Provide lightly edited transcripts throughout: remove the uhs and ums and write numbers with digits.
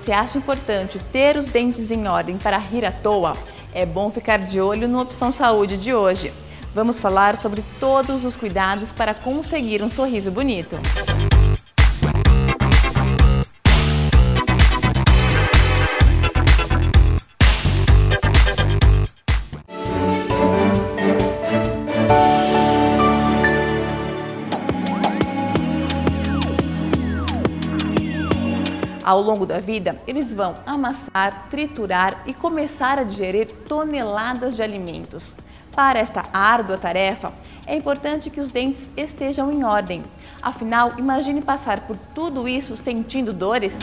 você acha importante ter os dentes em ordem para rir à toa, é bom ficar de olho no Opção Saúde de hoje. Vamos falar sobre todos os cuidados para conseguir um sorriso bonito. Ao longo da vida, eles vão amassar, triturar e começar a digerir toneladas de alimentos. Para esta árdua tarefa, é importante que os dentes estejam em ordem. Afinal, imagine passar por tudo isso sentindo dores.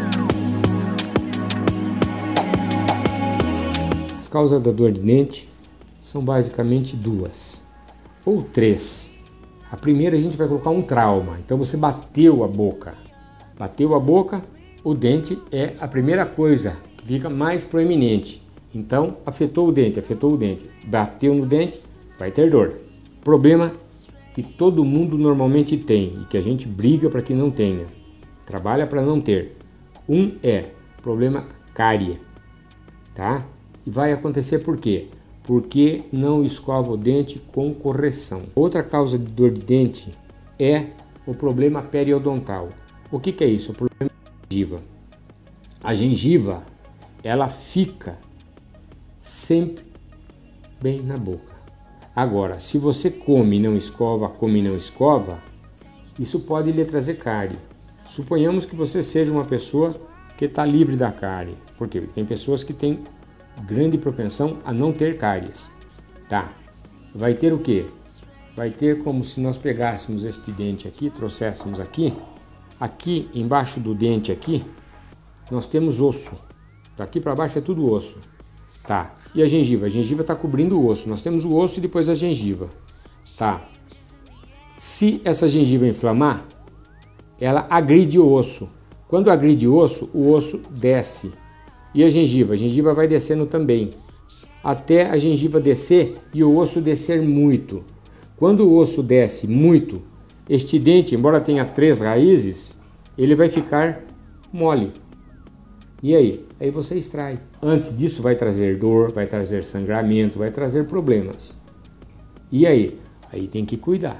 As causas da dor de dente são basicamente duas ou três. A primeira, a gente vai colocar um trauma. Então você bateu a boca. Bateu a boca, o dente é a primeira coisa que fica mais proeminente. Então, afetou o dente. Bateu no dente, vai ter dor. Problema que todo mundo normalmente tem e que a gente briga para que não tenha. Trabalha para não ter. Um é problema cárie, tá? E vai acontecer por quê? Porque não escova o dente com correção. Outra causa de dor de dente é o problema periodontal. O que é isso? O problema gengiva. A gengiva, ela fica sempre bem na boca. Agora, se você come e não escova, isso pode lhe trazer cárie. Suponhamos que você seja uma pessoa que está livre da cárie. Por quê? Porque tem pessoas que têm grande propensão a não ter cáries. Tá? Vai ter o quê? Vai ter como se nós pegássemos este dente aqui, trouxéssemos aqui. Aqui embaixo do dente aqui, nós temos osso. Daqui para baixo é tudo osso. Tá. E a gengiva? A gengiva está cobrindo o osso. Nós temos o osso e depois a gengiva. Tá. Se essa gengiva inflamar, ela agride o osso. Quando agride o osso desce. E a gengiva? A gengiva vai descendo também. Até a gengiva descer e o osso descer muito. Quando o osso desce muito, este dente, embora tenha 3 raízes, ele vai ficar mole. E aí? Aí você extrai. Antes disso vai trazer dor, vai trazer sangramento, vai trazer problemas. E aí? Aí tem que cuidar.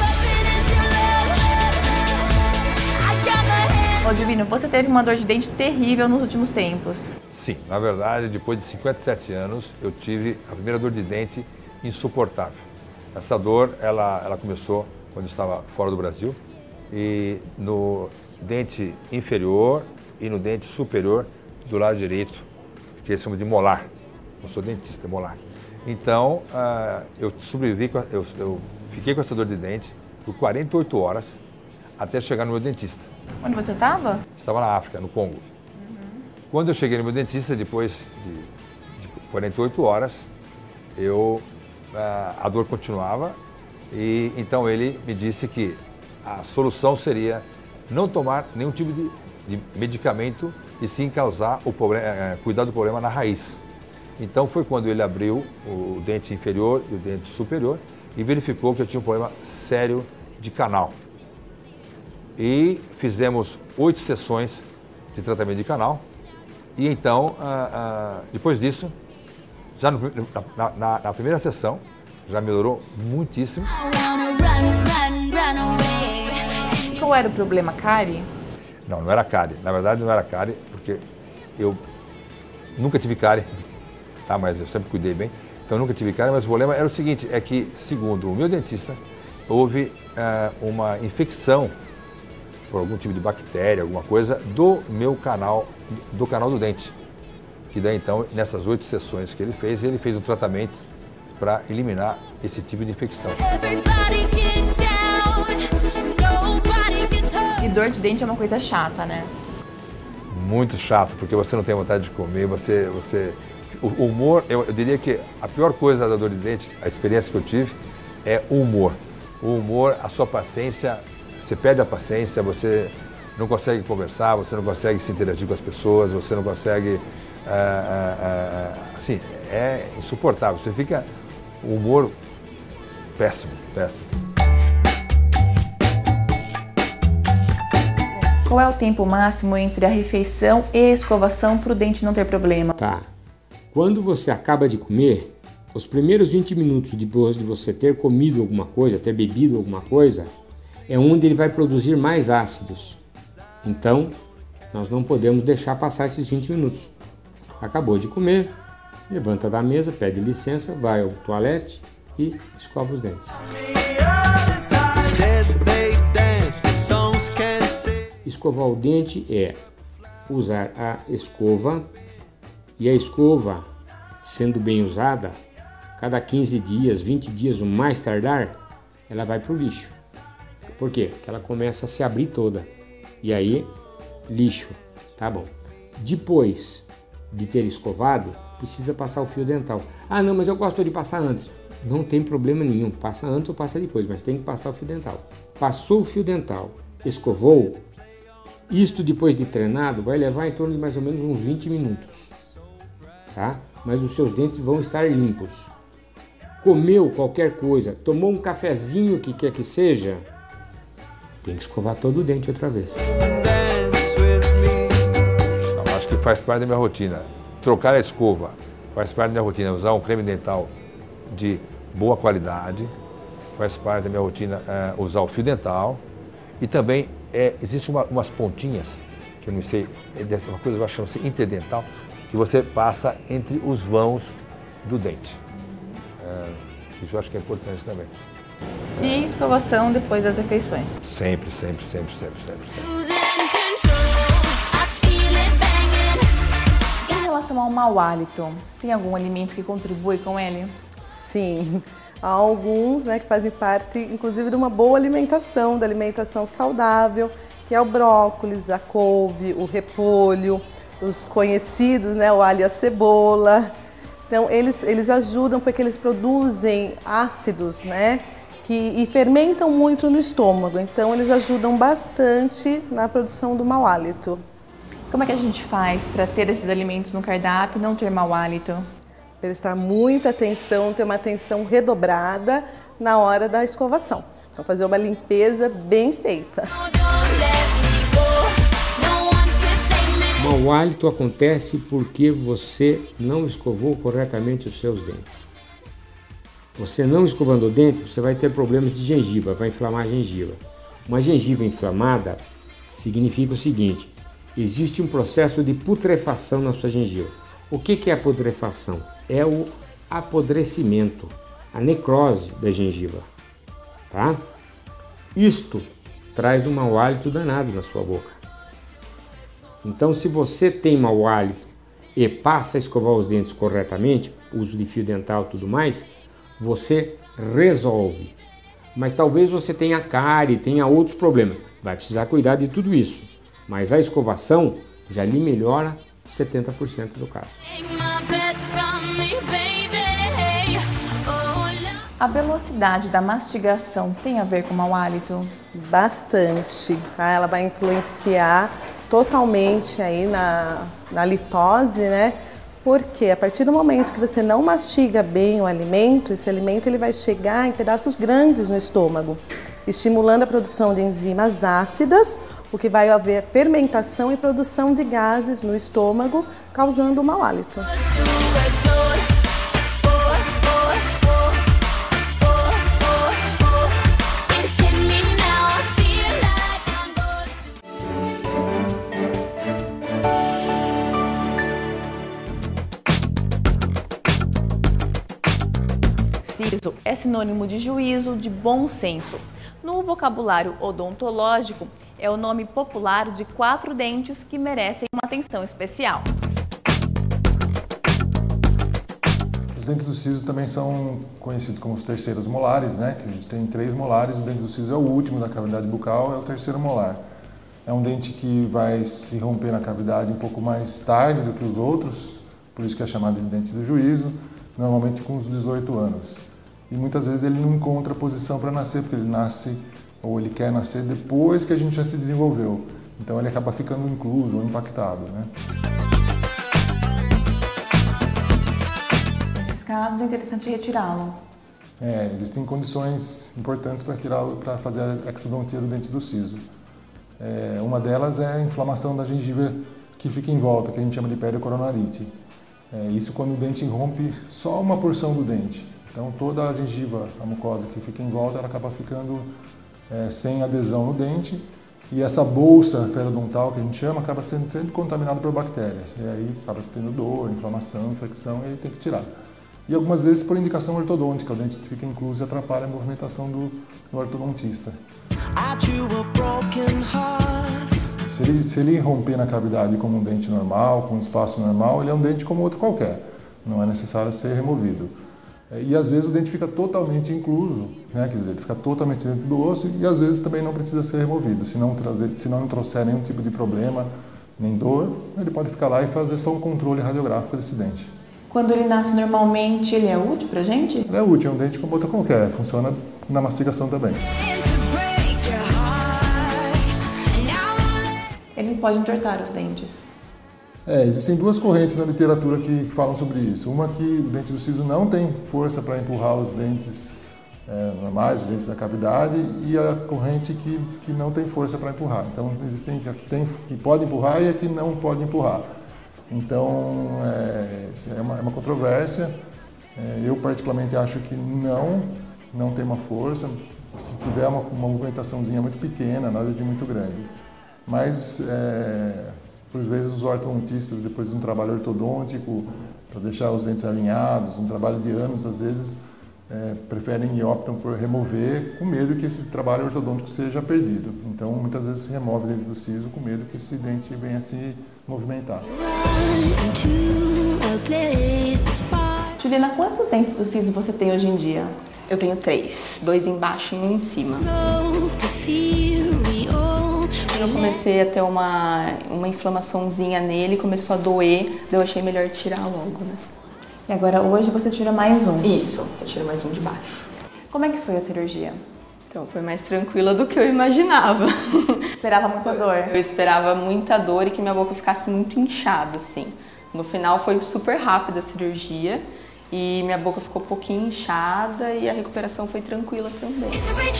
Ô Divino, você teve uma dor de dente terrível nos últimos tempos. Sim, na verdade, depois de 57 anos, eu tive a primeira dor de dente insuportável. Essa dor, ela começou quando eu estava fora do Brasil, e no dente inferior e no dente superior do lado direito, que eles chamam de molar. Não sou dentista, é molar. Então, eu sobrevivi, eu fiquei com essa dor de dente por 48 horas até chegar no meu dentista. Onde você estava? Estava na África, no Congo. Quando eu cheguei no meu dentista, depois de 48 horas, a dor continuava, e então ele me disse que a solução seria não tomar nenhum tipo de medicamento e sim causar o problema, cuidar do problema na raiz. Então foi quando ele abriu o dente inferior e o dente superior e verificou que eu tinha um problema sério de canal. E fizemos 8 sessões de tratamento de canal e então, depois disso, já na primeira sessão, já melhorou muitíssimo. Qual era o problema, cárie? Não, não era cárie. Na verdade, não era cárie, porque eu nunca tive cárie, tá? Mas eu sempre cuidei bem. Então, eu nunca tive cárie, mas o problema era o seguinte, é que, segundo o meu dentista, houve uma infecção por algum tipo de bactéria, alguma coisa, do meu canal, do canal do dente. Que daí, então, nessas 8 sessões que ele fez um tratamento para eliminar esse tipo de infecção. E dor de dente é uma coisa chata, né? Muito chato, porque você não tem vontade de comer, o humor, eu diria que a pior coisa da dor de dente, a experiência que eu tive, é o humor. O humor, a sua paciência, você perde a paciência, você não consegue conversar, você não consegue se interagir com as pessoas, você não consegue, assim, é insuportável, você fica, o humor péssimo, péssimo. Qual é o tempo máximo entre a refeição e a escovação para o dente não ter problema? Tá. Quando você acaba de comer, os primeiros 20 minutos depois de você ter comido alguma coisa, ter bebido alguma coisa, é onde ele vai produzir mais ácidos. Então, nós não podemos deixar passar esses 20 minutos. Acabou de comer, levanta da mesa, pede licença, vai ao toalete e escova os dentes. Escovar o dente é usar a escova, e a escova, sendo bem usada, cada 15 dias, 20 dias, o mais tardar, ela vai para o lixo. Por quê? Porque ela começa a se abrir toda. E aí, lixo, tá bom. Depois de ter escovado, precisa passar o fio dental. Ah, não, mas eu gosto de passar antes. Não tem problema nenhum, passa antes ou passa depois, mas tem que passar o fio dental. Passou o fio dental, escovou, isto depois de treinado vai levar em torno de mais ou menos uns 20 minutos, tá? Mas os seus dentes vão estar limpos. Comeu qualquer coisa, tomou um cafezinho que quer que seja, tem que escovar todo o dente outra vez. Eu acho que faz parte da minha rotina. Trocar a escova faz parte da minha rotina. Usar um creme dental de boa qualidade, faz parte da minha rotina usar o fio dental. E também existe umas pontinhas, que eu não sei, uma coisa que eu chamo-se interdental, que você passa entre os vãos do dente. Isso eu acho que é importante também. E escovação depois das refeições? Sempre, sempre, sempre, sempre, sempre. Em relação ao mau hálito, tem algum alimento que contribui com ele? Sim, há alguns, né, que fazem parte, inclusive, de uma boa alimentação, da alimentação saudável, que é o brócolis, a couve, o repolho, os conhecidos, né, o alho e a cebola. Então, eles ajudam porque eles produzem ácidos, né, e fermentam muito no estômago. Então, eles ajudam bastante na produção do mau hálito. Como é que a gente faz para ter esses alimentos no cardápio e não ter mau hálito? Prestar muita atenção, ter uma atenção redobrada na hora da escovação. Então, fazer uma limpeza bem feita. Mau hálito acontece porque você não escovou corretamente os seus dentes. Você não escovando o dente, você vai ter problemas de gengiva, vai inflamar a gengiva. Uma gengiva inflamada significa o seguinte: existe um processo de putrefação na sua gengiva. O que é a putrefação? É o apodrecimento, a necrose da gengiva, tá? Isto traz um mau hálito danado na sua boca. Então, se você tem mau hálito e passa a escovar os dentes corretamente, uso de fio dental e tudo mais, você resolve. Mas talvez você tenha cárie, tenha outros problemas. Vai precisar cuidar de tudo isso. Mas a escovação já lhe melhora 70% do caso. A velocidade da mastigação tem a ver com mau hálito? Bastante, tá? Ela vai influenciar totalmente aí na litose, né? Porque a partir do momento que você não mastiga bem o alimento, esse alimento ele vai chegar em pedaços grandes no estômago, estimulando a produção de enzimas ácidas, o que vai haver fermentação e produção de gases no estômago, causando mau hálito. Siso é sinônimo de juízo, de bom senso. No vocabulário odontológico, é o nome popular de 4 dentes que merecem uma atenção especial. Os dentes do siso também são conhecidos como os terceiros molares, né? Que a gente tem 3 molares, o dente do siso é o último da cavidade bucal, é o terceiro molar. É um dente que vai se romper na cavidade um pouco mais tarde do que os outros, por isso que é chamado de dente do juízo, normalmente com uns 18 anos. E muitas vezes ele não encontra posição para nascer, porque ele nasce ou ele quer nascer depois que a gente já se desenvolveu. Então ele acaba ficando incluso ou impactado, né? Nesses casos é interessante retirá-lo. Existem condições importantes para fazer a exodontia do dente do siso. Uma delas é a inflamação da gengiva que fica em volta, que a gente chama de periocoronarite. Isso quando o dente rompe só uma porção do dente. Então toda a gengiva, a mucosa que fica em volta, ela acaba ficando sem adesão no dente. E essa bolsa periodontal, que a gente chama, acaba sendo contaminada por bactérias. E aí acaba tendo dor, inflamação, infecção, e aí tem que tirar. E algumas vezes por indicação ortodôntica, o dente fica incluso e atrapalha a movimentação do ortodontista. Se ele romper na cavidade como um dente normal, com um espaço normal, ele é um dente como outro qualquer. Não é necessário ser removido. E às vezes o dente fica totalmente incluso, né? Quer dizer, ele fica totalmente dentro do osso e às vezes também não precisa ser removido. Se não trouxer nenhum tipo de problema, nem dor, ele pode ficar lá e fazer só um controle radiográfico desse dente. Quando ele nasce normalmente, ele é útil pra gente? Ele é útil, é um dente como outro qualquer, funciona na mastigação também. Ele pode entortar os dentes. Existem duas correntes na literatura que falam sobre isso. Uma que o dente do siso não tem força para empurrar os dentes normais, os dentes da cavidade, e a corrente que não tem força para empurrar. Então, existem que pode empurrar e a que não pode empurrar. Então, é uma controvérsia. Eu, particularmente, acho que não tem uma força. Se tiver uma movimentaçãozinha muito pequena, nada de muito grande. Mas, por vezes, os ortodontistas, depois de um trabalho ortodôntico, para deixar os dentes alinhados, um trabalho de anos, às vezes, preferem e optam por remover com medo que esse trabalho ortodôntico seja perdido. Então, muitas vezes se remove dentro do siso com medo que esse dente venha a se movimentar. Juliana, quantos dentes do siso você tem hoje em dia? Eu tenho 3, 2 embaixo e 1 em cima. Eu comecei a ter uma inflamaçãozinha nele, começou a doer, daí eu achei melhor tirar logo, né? E agora hoje você tira mais um? Isso, eu tiro mais um de baixo. Como é que foi a cirurgia? Então, foi mais tranquila do que eu imaginava. Esperava muita dor? Eu esperava muita dor e que minha boca ficasse muito inchada, assim. No final foi super rápida a cirurgia e minha boca ficou um pouquinho inchada e a recuperação foi tranquila também.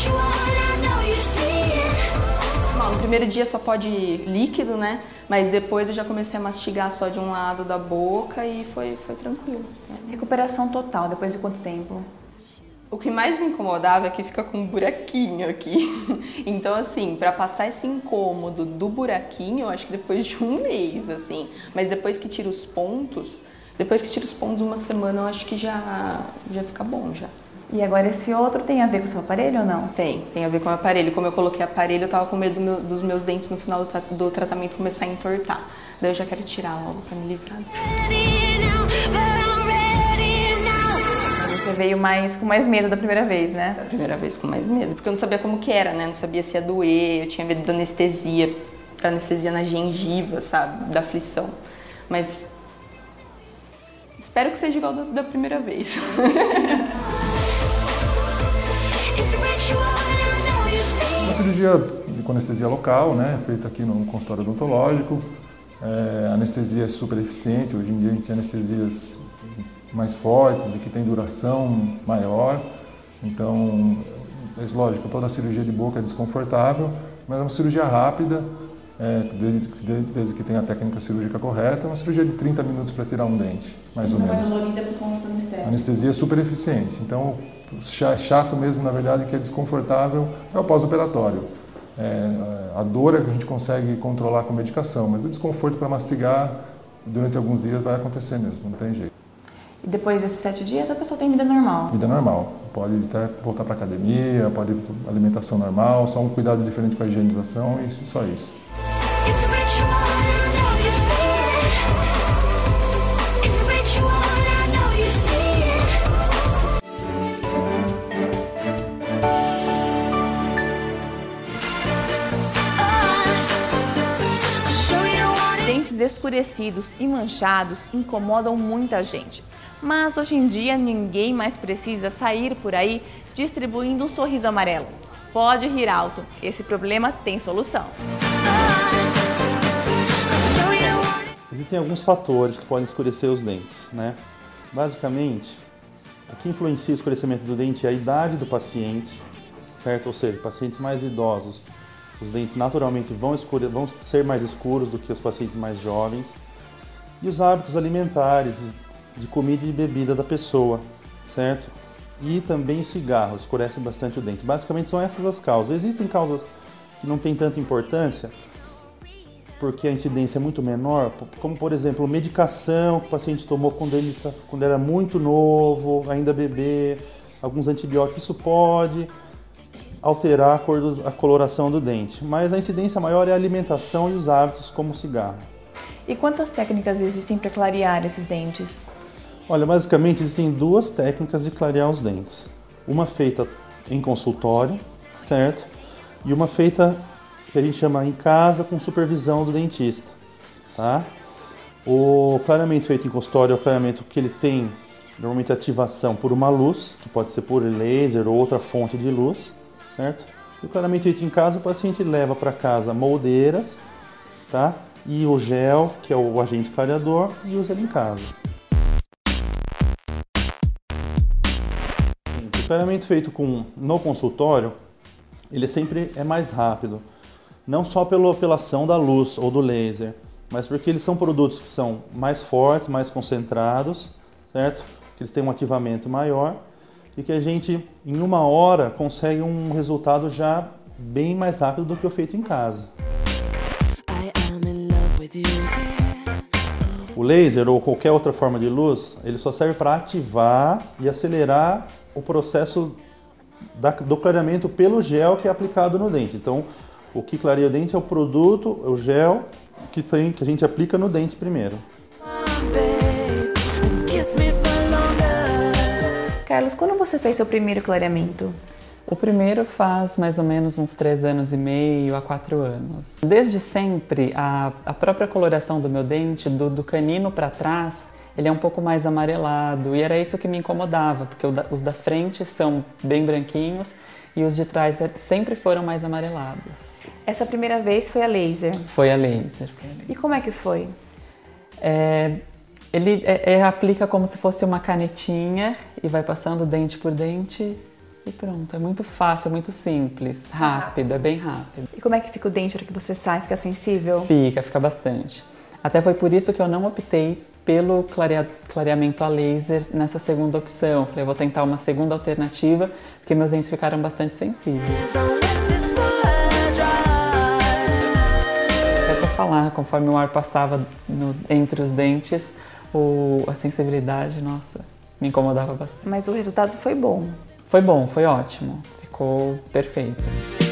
Bom, no primeiro dia só pode líquido, né? Mas depois eu já comecei a mastigar só de um lado da boca e foi tranquilo. Recuperação total, depois de quanto tempo? O que mais me incomodava é que fica com um buraquinho aqui. Então, assim, pra passar esse incômodo do buraquinho, eu acho que depois de um mês, assim. Mas depois que tira os pontos, uma semana, eu acho que já fica bom, já. E agora esse outro tem a ver com o seu aparelho ou não? Tem a ver com o aparelho. Como eu coloquei aparelho, eu tava com medo dos meus dentes no final do tratamento começar a entortar. Daí eu já quero tirar logo pra me livrar. Você veio com mais medo da primeira vez, né? Da primeira vez com mais medo, porque eu não sabia como que era, né? Não sabia se ia doer, eu tinha medo da anestesia na gengiva, sabe? Da aflição. Mas espero que seja igual da primeira vez. Uma cirurgia com anestesia local, né? Feita aqui no consultório odontológico. A anestesia é super eficiente, hoje em dia a gente tem anestesias mais fortes e que tem duração maior. Então, é lógico, toda a cirurgia de boca é desconfortável, mas é uma cirurgia rápida, desde que tenha a técnica cirúrgica correta. É uma cirurgia de 30 minutos para tirar um dente, mais ou menos. A anestesia é super eficiente. Então, o chato mesmo, na verdade, que é desconfortável, é o pós-operatório. A dor é que a gente consegue controlar com medicação, mas o desconforto para mastigar durante alguns dias vai acontecer mesmo, não tem jeito. E depois desses 7 dias a pessoa tem vida normal? Vida normal. Pode até voltar para academia, pode alimentação normal, só um cuidado diferente com a higienização e só isso. Dentes escurecidos e manchados incomodam muita gente. Mas hoje em dia ninguém mais precisa sair por aí distribuindo um sorriso amarelo. Pode rir alto, esse problema tem solução. Existem alguns fatores que podem escurecer os dentes, né? Basicamente, o que influencia o escurecimento do dente é a idade do paciente, certo? Ou seja, pacientes mais idosos os dentes naturalmente vão ser mais escuros do que os pacientes mais jovens. E os hábitos alimentares, de comida e bebida da pessoa, certo? E também o cigarro, escurece bastante o dente. Basicamente são essas as causas. Existem causas que não têm tanta importância, porque a incidência é muito menor, como por exemplo, medicação que o paciente tomou quando era muito novo, ainda bebê, alguns antibióticos, isso pode alterar a coloração do dente. Mas a incidência maior é a alimentação e os hábitos, como o cigarro. E quantas técnicas existem para clarear esses dentes? Olha, basicamente existem duas técnicas de clarear os dentes. Uma feita em consultório, certo? E uma feita que a gente chama em casa com supervisão do dentista, tá? O clareamento feito em consultório é o clareamento que ele tem normalmente ativação por uma luz, que pode ser por laser ou outra fonte de luz, certo? E o clareamento feito em casa, o paciente leva para casa moldeiras, tá? E o gel, que é o agente clareador, e usa ele em casa. O clareamento feito no consultório, ele sempre é mais rápido. Não só pela ação da luz ou do laser, mas porque eles são produtos que são mais fortes, mais concentrados, certo? Que eles têm um ativamento maior e que a gente, em 1 hora, consegue um resultado já bem mais rápido do que o feito em casa. O laser ou qualquer outra forma de luz, ele só serve para ativar e acelerar o processo do clareamento pelo gel que é aplicado no dente. Então, o que clareia o dente é o produto, o gel que a gente aplica no dente primeiro. Carlos, quando você fez seu primeiro clareamento? O primeiro faz mais ou menos uns 3 anos e meio a 4 anos. Desde sempre, a própria coloração do meu dente, do canino para trás, ele é um pouco mais amarelado. E era isso que me incomodava, porque os da frente são bem branquinhos e os de trás sempre foram mais amarelados. Essa primeira vez foi a laser? Foi a laser. E como é que foi? Ele aplica como se fosse uma canetinha e vai passando dente por dente e pronto. É muito fácil, é muito simples, rápido, é bem rápido. E como é que fica o dente na hora que você sai? Fica sensível? Fica bastante. Até foi por isso que eu não optei pelo clareamento a laser nessa segunda opção. Falei, eu vou tentar uma segunda alternativa, porque meus dentes ficaram bastante sensíveis. Até para falar, conforme o ar passava entre os dentes, a sensibilidade, nossa, me incomodava bastante. Mas o resultado foi bom? Foi bom, foi ótimo. Ficou perfeito.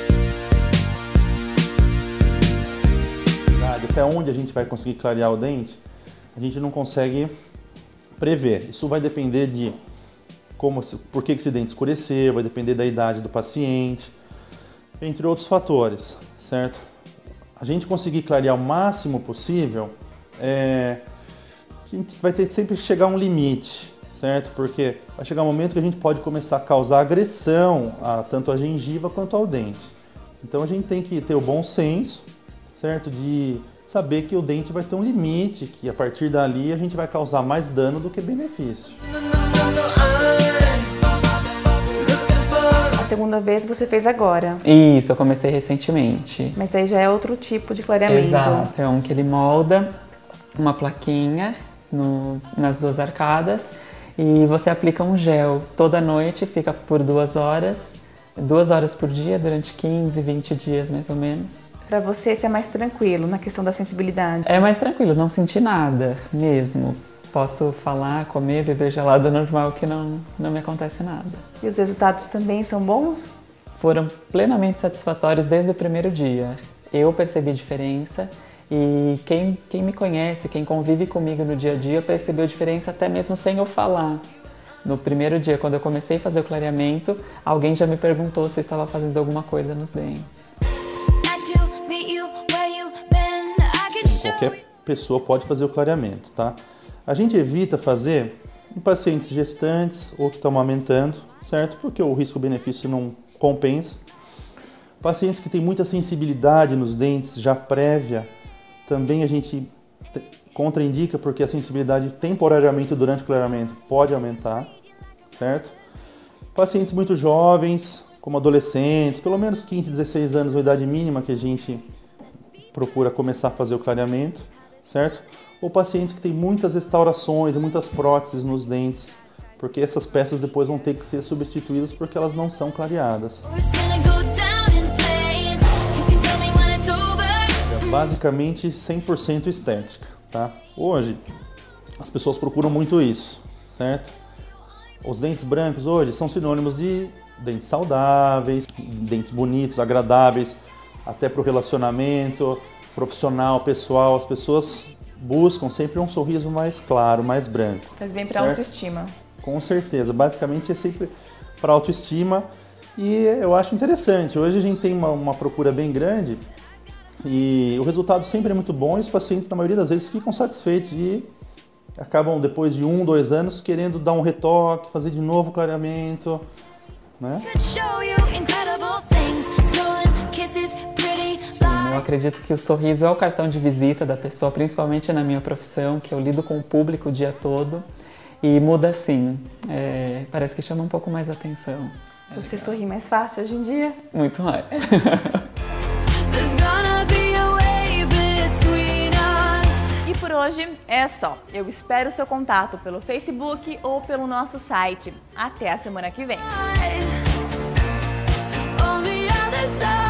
Até onde a gente vai conseguir clarear o dente, a gente não consegue prever. Isso vai depender de por que esse dente escureceu, vai depender da idade do paciente, entre outros fatores, certo? A gente conseguir clarear o máximo possível, a gente vai ter que sempre chegar a um limite, certo? Porque vai chegar um momento que a gente pode começar a causar agressão tanto à gengiva quanto ao dente. Então a gente tem que ter o bom senso, certo? De saber que o dente vai ter um limite, que a partir dali a gente vai causar mais dano do que benefício. A segunda vez você fez agora? Isso, eu comecei recentemente. Mas aí já é outro tipo de clareamento. Exato, é um que ele molda uma plaquinha nas 2 arcadas e você aplica um gel toda noite, fica por 2 horas, 2 horas por dia, durante 15, 20 dias mais ou menos. Para você, esse é mais tranquilo na questão da sensibilidade? É mais tranquilo, não senti nada mesmo. Posso falar, comer, beber gelado normal que não me acontece nada. E os resultados também são bons? Foram plenamente satisfatórios desde o primeiro dia. Eu percebi diferença e quem me conhece, quem convive comigo no dia a dia, percebeu diferença até mesmo sem eu falar. No primeiro dia, quando eu comecei a fazer o clareamento, alguém já me perguntou se eu estava fazendo alguma coisa nos dentes. Qualquer pessoa pode fazer o clareamento, tá? A gente evita fazer em pacientes gestantes ou que estão amamentando, certo? Porque o risco-benefício não compensa. Pacientes que têm muita sensibilidade nos dentes já prévia, também a gente contraindica porque a sensibilidade temporariamente durante o clareamento pode aumentar, certo? Pacientes muito jovens, como adolescentes, pelo menos 15, 16 anos, a idade mínima que a gente procura começar a fazer o clareamento, certo? Ou pacientes que têm muitas restaurações, muitas próteses nos dentes, porque essas peças depois vão ter que ser substituídas porque elas não são clareadas. Basicamente 100% estética, tá? Hoje as pessoas procuram muito isso, certo? Os dentes brancos hoje são sinônimos de dentes saudáveis, dentes bonitos, agradáveis, até para o relacionamento profissional, pessoal. As pessoas buscam sempre um sorriso mais claro, mais branco. Faz bem para a autoestima. Com certeza, basicamente é sempre para autoestima e eu acho interessante. Hoje a gente tem uma procura bem grande e o resultado sempre é muito bom e os pacientes, na maioria das vezes, ficam satisfeitos e acabam, depois de 1, 2 anos, querendo dar um retoque, fazer de novo o clareamento, né? Eu acredito que o sorriso é o cartão de visita da pessoa, principalmente na minha profissão, que eu lido com o público o dia todo. E muda sim, parece que chama um pouco mais atenção. Você sorri mais fácil hoje em dia? Muito mais. E por hoje é só. Eu espero o seu contato pelo Facebook ou pelo nosso site. Até a semana que vem.